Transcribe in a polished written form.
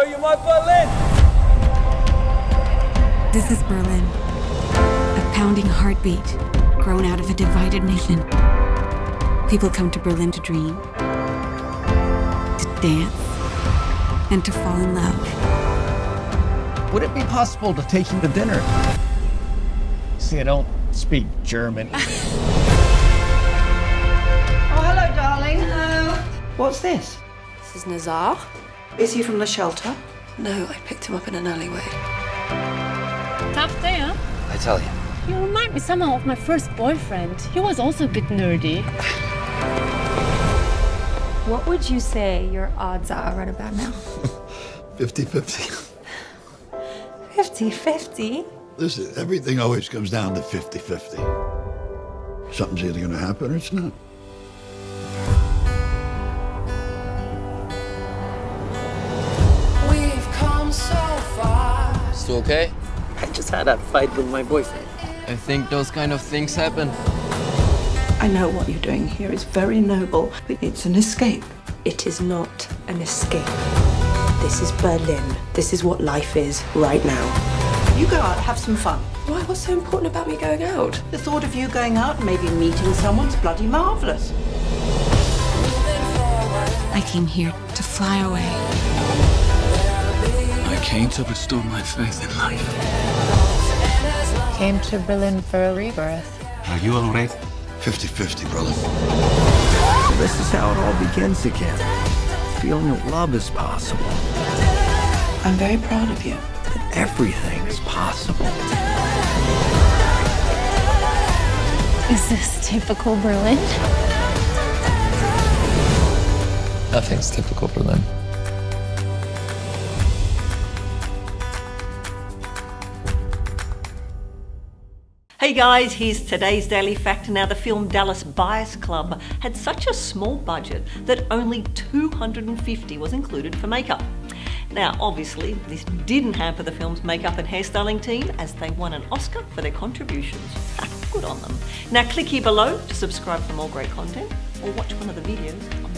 you my Berlin! This is Berlin. A pounding heartbeat grown out of a divided nation. People come to Berlin to dream, to dance, and to fall in love. Would it be possible to take you to dinner? See, I don't speak German. Oh, hello, darling. Hello. What's this? This is Nazar. Is he from the shelter? No, I picked him up in an alleyway. Tough day, huh? I tell you. You remind me somehow of my first boyfriend. He was also a bit nerdy. What would you say your odds are right about now? 50-50. 50-50? Listen, everything always comes down to 50-50. Something's either going to happen or it's not. We've come so far. Still okay? I just had that fight with my boyfriend. I think those kind of things happen. I know what you're doing here is very noble, but it's an escape. It is not an escape. This is Berlin. This is what life is right now. You go out, have some fun. Why? What's so important about me going out? The thought of you going out and maybe meeting someone's bloody marvellous. I came here to fly away. I came to restore my faith in life. Came to Berlin for a rebirth. Are you all right? 50-50, brother. This is how it all begins again. Feeling that love is possible. I'm very proud of you. That everything is possible. Is this typical Berlin? Nothing's typical Berlin. Hey guys, here's today's Daily Fact. Now, the film Dallas Buyers Club had such a small budget that only $250 was included for makeup. Now, obviously, this didn't hamper the film's makeup and hairstyling team, as they won an Oscar for their contributions. Good on them. Now, click here below to subscribe for more great content, or watch one of the videos